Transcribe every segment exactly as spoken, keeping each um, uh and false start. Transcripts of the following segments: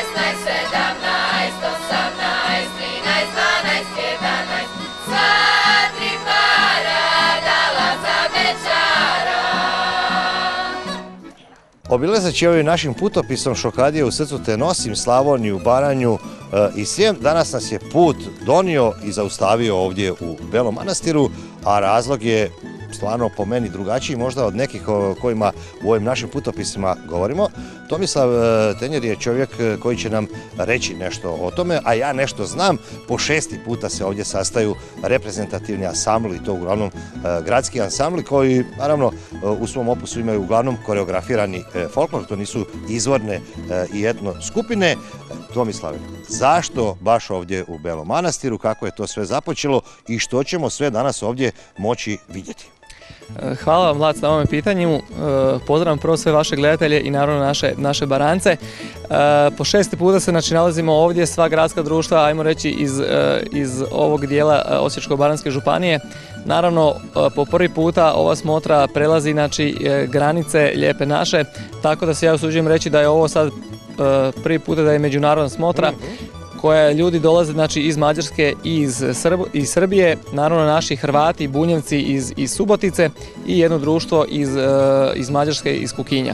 šesnaest, sedamnaest, osamnaest, trinaest, dvanaest, jedanaest, sva tri para dala za bećara. Obilazeći ovim našim putopisom Šokadije u srcu te nosim, Slavoniju, Baranju i Srijem, danas nas je put donio i zaustavio ovdje u Belom Manastiru, a razlog je stvarno po meni drugačiji možda od nekih o kojima u ovim našim putopisima govorimo. Tomislav Tenjer je čovjek koji će nam reći nešto o tome, a ja nešto znam. Po šesti puta se ovdje sastaju reprezentativni ansambli, i to uglavnom gradski ansambli koji naravno u svom opusu imaju uglavnom koreografirani folklor, to nisu izvorne i etno skupine. Tomislave, zašto baš ovdje u Belom Manastiru, kako je to sve započelo i što ćemo sve danas ovdje moći vidjeti? Hvala vam, Vlad, na ovome pitanju. Pozdravljam prvo sve vaše gledatelje i naravno naše, naše Barance. Po šesti puta se znači, nalazimo ovdje, sva gradska društva, ajmo reći, iz, iz ovog dijela Osječko-baranjske županije. Naravno, po prvi puta ova smotra prelazi znači, granice Lijepe naše, tako da se ja usuđujem reći da je ovo sad prvi puta da je međunarodna smotra, koja ljudi dolaze znači, iz Mađarske i iz, Srb, iz Srbije, naravno naši Hrvati, Bunjevci iz, iz Subotice i jedno društvo iz, iz Mađarske, iz Kukinja.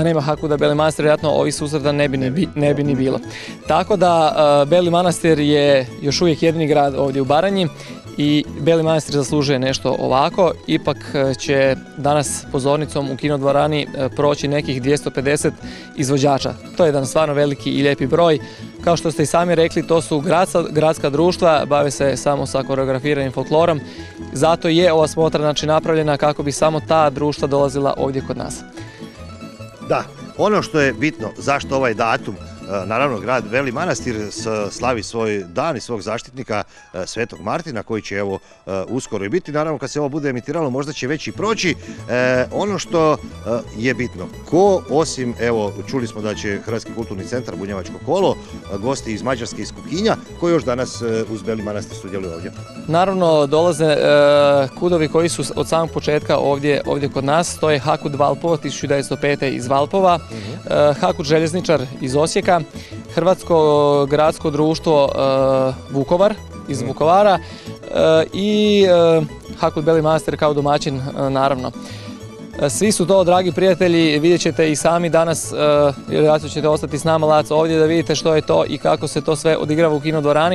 nema Hakuda Beli Manastir, vjerojatno ovih susreta ne bi ni, bi, ne bi ni bilo. Tako da uh, Beli Manastir je još uvijek jedini grad ovdje u Baranji i Beli Manastir zaslužuje nešto ovako. Ipak će danas pozornicom u kinodvorani proći nekih dvjesto pedeset izvođača. To je jedan stvarno veliki i lijepi broj. Kao što ste i sami rekli, to su gradska, gradska društva, bave se samo sa koreografiranim folklorom. Zato je ova smotra znači, napravljena kako bi samo ta društva dolazila ovdje kod nas. Da, ono što je bitno, zašto ovaj datum, naravno grad Beli Manastir slavi svoj dan i svog zaštitnika Svetog Martina koji će evo uskoro i biti. Naravno kad se ovo bude emitiralo možda će već i proći. E, ono što je bitno, ko osim, evo čuli smo da će Hrvatski kulturni centar Bunjevačko kolo, gosti iz Mađarske iz Kukinja, ko još danas uz Beli Manastir sudjeluje ovdje? Naravno dolaze e, kudovi koji su od samog početka ovdje, ovdje kod nas. To je Hakud Valpovo tisuću devetsto pete iz Valpova, uh-huh. e, Hakud Željezničar iz Osijeka, Hrvatsko gradsko društvo e, Vukovar iz Vukovara e, i e, Hakud Beli Manastir kao domaćin e, naravno. E, svi su to dragi prijatelji, vidjet ćete i sami danas, e, vjerojatno ćete ostati s nama Laco ovdje da vidite što je to i kako se to sve odigrava u kinodvorani.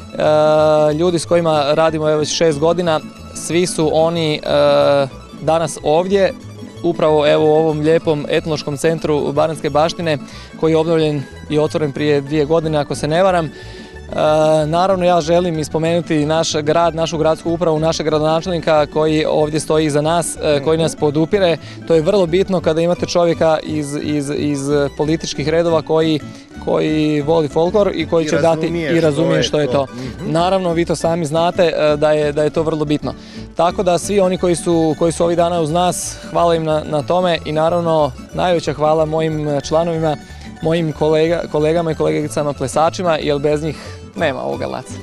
E, ljudi s kojima radimo evo već šest godina, svi su oni e, danas ovdje. Upravo evo u ovom lijepom etnološkom centru Baranjske baštine koji je obnovljen i otvoren prije dvije godine ako se ne varam. E, naravno ja želim ispomenuti naš grad, našu gradsku upravu, našeg gradonačelnika koji ovdje stoji iza nas, e, koji nas podupire. To je vrlo bitno kada imate čovjeka iz, iz, iz političkih redova koji koji voli folklor i koji I će dati i razumije što je to. Mm-hmm. Naravno, vi to sami znate da je, da je to vrlo bitno. Tako da svi oni koji su, koji su ovih dana uz nas, hvala im na, na tome i naravno najveća hvala mojim članovima, mojim kolega, kolegama i kolegicama plesačima, jer bez njih nema ovoga Laca.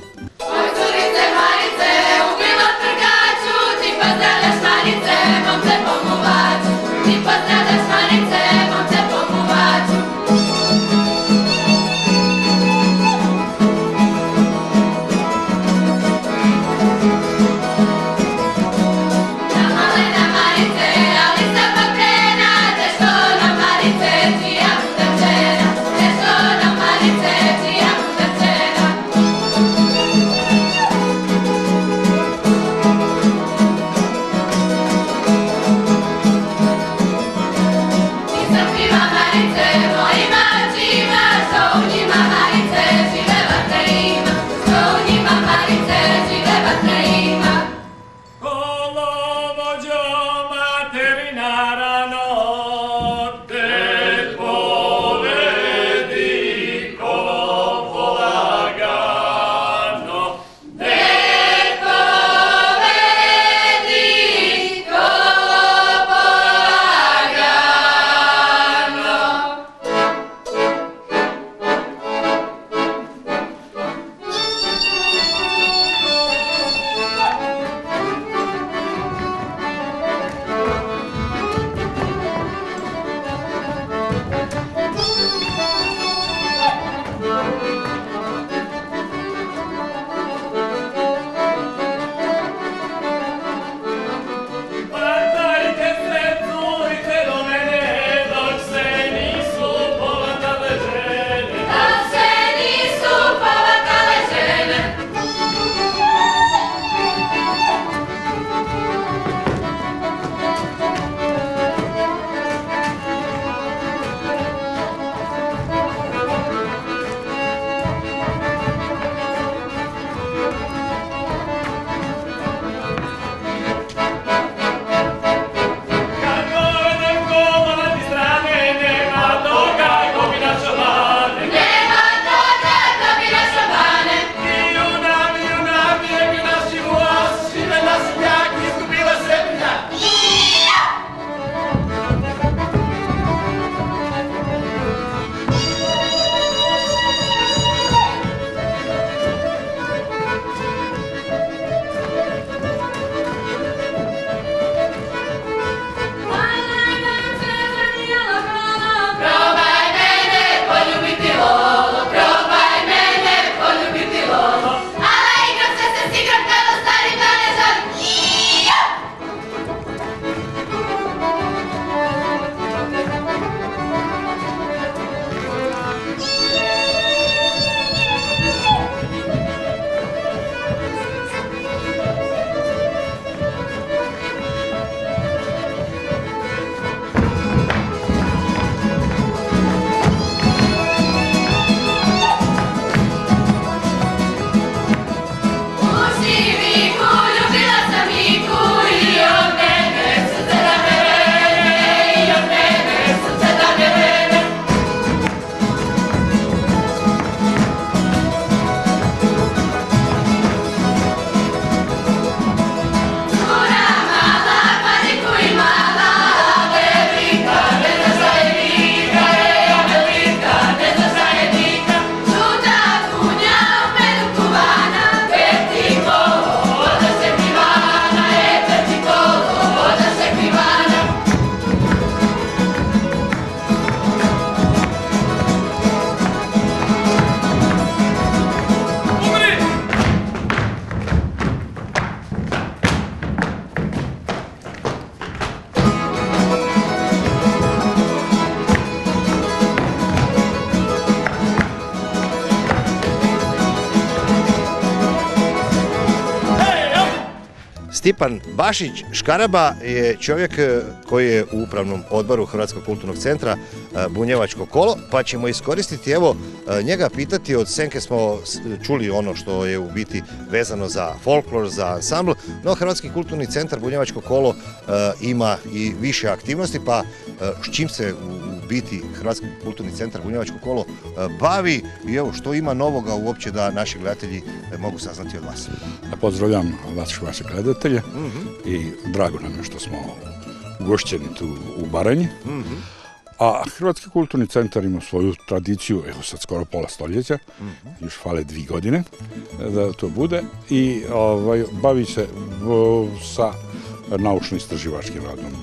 Stipan Bašić Škaraba je čovjek koji je u upravnom odboru Hrvatskog kulturnog centra Bunjevačko kolo, pa ćemo iskoristiti, evo, njega pitati. Od Senke smo čuli ono što je u biti vezano za folklor, za ansambl, no Hrvatski kulturni centar Bunjevačko kolo ima i više aktivnosti, pa s čim se u biti Hrvatski kulturni centar Bunjevačko kolo bavi i evo što ima novoga uopće da naši gledatelji mogu saznati od vas. Pozdravljam vas, vaše gledatelje, mm-hmm. i drago nam je što smo ugošćeni tu u Baranji. Mm-hmm. A Hrvatski kulturni centar ima svoju tradiciju, evo sad skoro pola stoljeća, mm-hmm. još fale dvije godine da to bude, i ovaj, bavi se v, sa naučno-istraživačkim radom,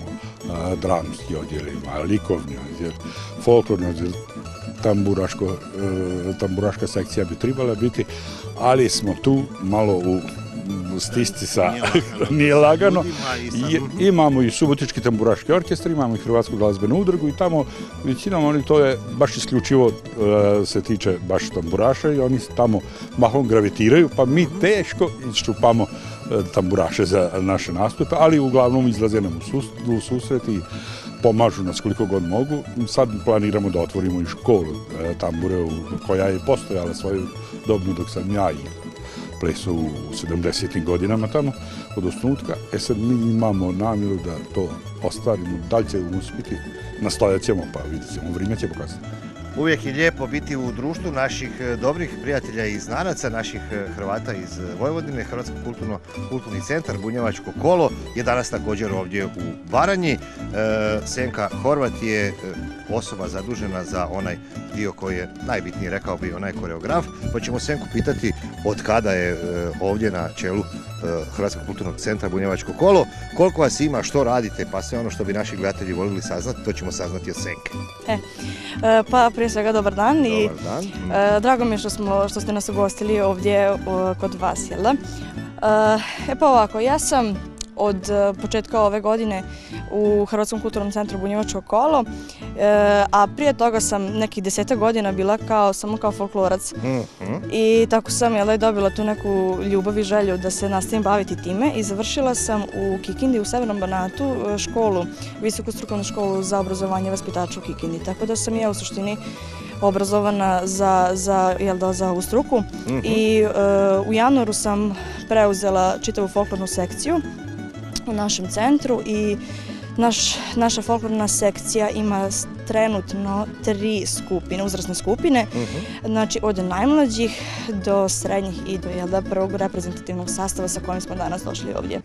dramski odjelima, likovni odjel, folklorni odjel, tamburaško, tamburaška sekcija bi trebala biti, ali smo tu malo u stisci sa, nije lagano. I, imamo i Subotički tamburaški orkestar, imamo i Hrvatsku glazbenu udrugu i tamo većinom oni to je baš isključivo uh, se tiče baš tamburaša i oni tamo mahom gravitiraju, pa mi teško iščupamo uh, tamburaše za naše nastupe, ali uglavnom izlaze nam u, sus, u susret i pomažu nas koliko god mogu. Sad planiramo da otvorimo i školu uh, tambure u, koja je postojala svoju dobnu dok sam ja i plesu u sedamdesetim godinama tamo od osnutka. E sad mi imamo namjeru da to ostvarimo, da li će uspjeti, nastojat ćemo, pa vidjet ćemo, vrijeme će pokazati. Uvijek je lijepo biti u društvu naših dobrih prijatelja i znanaca, naših Hrvata iz Vojvodine. Hrvatski kulturno, kulturni centar Bunjevačko kolo je danas također ovdje u Baranji. E, Senka Horvat je osoba zadužena za onaj dio koji je najbitniji, rekao bi, onaj koreograf. Pa ćemo Senku pitati od kada je e, ovdje na čelu e, Hrvatskog kulturnog centra Bunjevačko kolo, koliko vas ima, što radite, pa sve ono što bi naši gledatelji voljeli saznati, to ćemo saznati od Senke. E, e, pa prije svega dobar dan i dobar dan. Mm. e, drago mi je što, smo, što ste nas ugostili ovdje o, kod vas, jel da? E, e pa ovako, ja sam od početka ove godine u Hrvatskom kulturnom centru Bunjevačko kolo, e, a prije toga sam nekih desetak godina bila kao, samo kao folklorac. Mm-hmm. I tako sam jel, dobila tu neku ljubav i želju da se nastavim baviti time i završila sam u Kikindi, u Severnom Banatu, školu, visoku strukovnu školu za obrazovanje vaspitača u Kikindi. Tako da sam ja u suštini obrazovana za, za, jel da, za ovu struku. Mm-hmm. I e, u januaru sam preuzela čitavu folklornu sekciju u našem centru i naš, naša folklorna sekcija ima trenutno tri skupine, uzrasne skupine, uh-huh. znači od najmlađih do srednjih i do jel da, prvog reprezentativnog sastava sa kojim smo danas došli ovdje.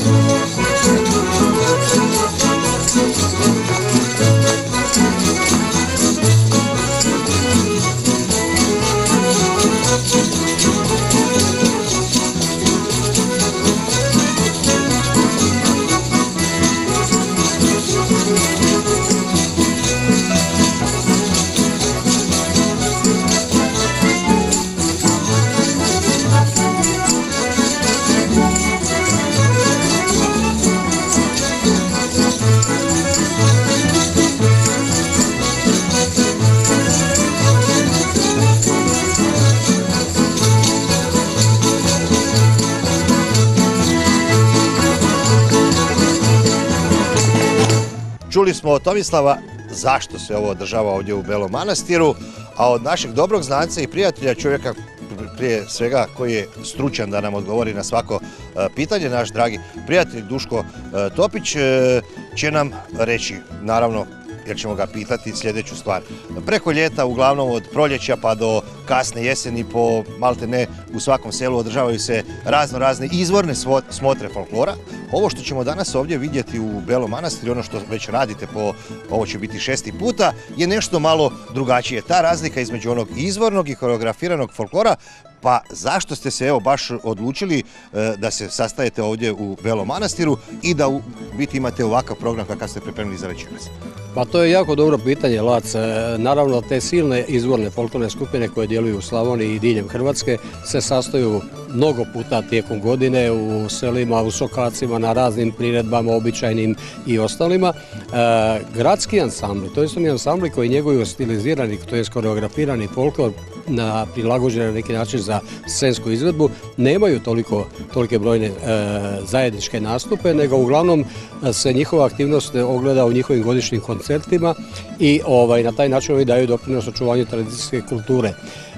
Čuli smo od Tomislava zašto se ovo održava ovdje u Belom Manastiru, a od našeg dobrog znanca i prijatelja, čovjeka prije svega koji je stručan da nam odgovori na svako pitanje, naš dragi prijatelj Duško Topić će nam reći, naravno, jer ćemo ga pitati sljedeću stvar. Preko ljeta, uglavnom od proljeća pa do kasne jeseni, po malte ne u svakom selu održavaju se razno razne izvorne smotre folklora. Ovo što ćemo danas ovdje vidjeti u Belom Manastiru, ono što već radite po, ovo će biti šesti puta, je nešto malo drugačije. Ta razlika između onog izvornog i koreografiranog folklora, pa zašto ste se evo baš odlučili e, da se sastajete ovdje u Belom Manastiru i da u biti imate ovakav program kakav ste pripremili za večeras? Pa to je jako dobro pitanje, Lac. Naravno, te silne izvorne folklorne skupine koje djeluju u Slavoniji i diljem Hrvatske se sastaju mnogo puta tijekom godine u selima, u sokacima, na raznim priredbama, običajnim i ostalima. E, gradski ansambli, to su oni ansambli koji njeguju stilizirani, to je koreografirani folklor na prilagođen na neki način za scensku izvedbu, nemaju toliko, tolike brojne e, zajedničke nastupe, nego uglavnom se njihova aktivnost ogleda u njihovim godišnjim koncertima i ovaj, na taj način oni daju doprinos očuvanju tradicijske kulture.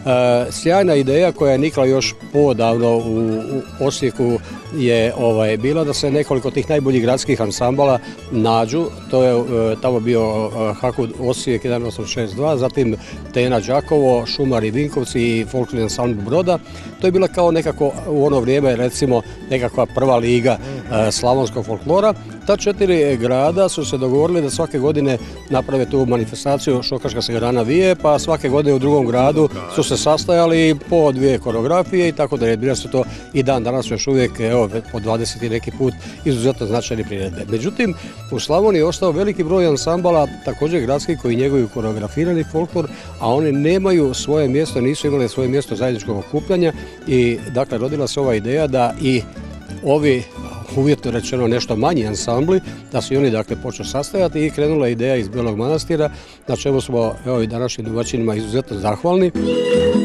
E, sjajna ideja koja je nikla još podavno u, u Osijeku je ovaj, bila da se nekoliko tih najboljih gradskih ansambala nađu. To je e, tamo bio e, Hakud Osijek jedan osam šest dva, zatim Tena Đakovo, Šumari Vinkovci i folklorni ansambl Broda. To je bila kao nekako u ono vrijeme recimo nekakva prva liga e, slavonskog folklora. Ta četiri grada su se dogovorili da svake godine naprave tu manifestaciju Šokaška se grana vije, pa svake godine u drugom gradu su se sastajali po dvije koreografije i tako da bile su to i dan danas još uvijek evo, po dvadeset i neki put izuzetno značajne priredbe. Međutim, u Slavoniji je ostao veliki broj ansambala, također gradski, koji njeguju koreografirani folklor, a oni nemaju svoje mjesto, nisu imali svoje mjesto zajedničkog okupljanja i dakle rodila se ova ideja da i ovi uvjetno rečeno nešto manji ansambli, da su i oni dakle počnu sastajati i krenula ideja iz Belog Manastira, na čemu smo evo i današnjim domaćinima izuzetno zahvalni.